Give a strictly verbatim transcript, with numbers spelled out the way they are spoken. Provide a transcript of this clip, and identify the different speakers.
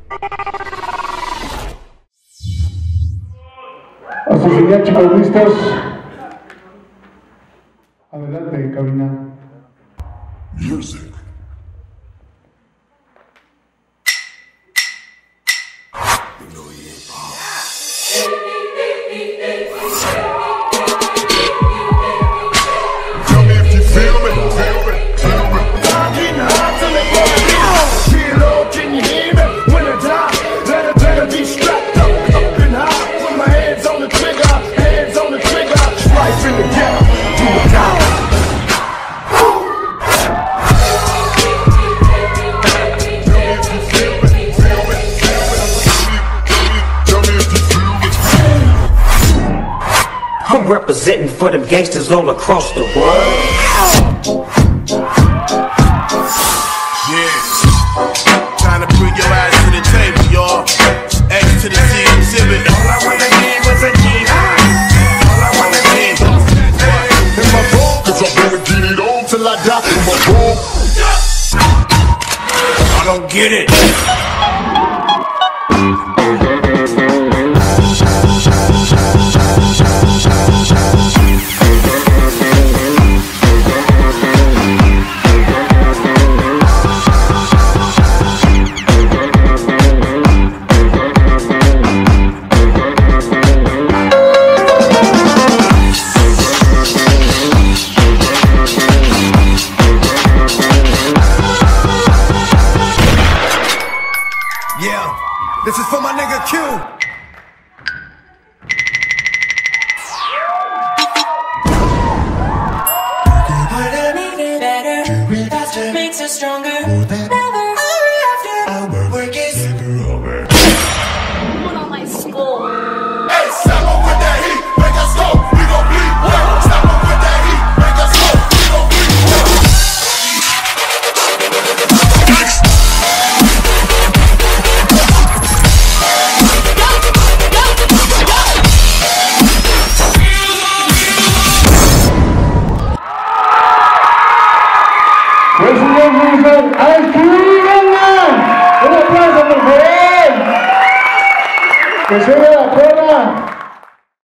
Speaker 1: Así que ya, chicos, listos. Adelante, cabina.
Speaker 2: Music.
Speaker 3: I'm representing for them gangsters all across the world.
Speaker 4: Yeah, time to bring your ass to the table, y'all. X to the Z exhibit. All I wanna be was a G. All I wanna be was
Speaker 2: In my room, cause I'm gonna get it on till I die in my room.
Speaker 4: I don't get it.
Speaker 5: Yeah, this is for my nigga Q.
Speaker 6: Wanna make it better, faster makes us stronger. Never, hour after work is
Speaker 7: Put on my skull.
Speaker 2: Hey, step up with that heat, make us go, we gon' bleed. Step up with that heat, make us go, we gon' bleed.
Speaker 1: Presidente, ¡actívenla! ¡Un aplauso, por favor! ¡Que se vea la cola!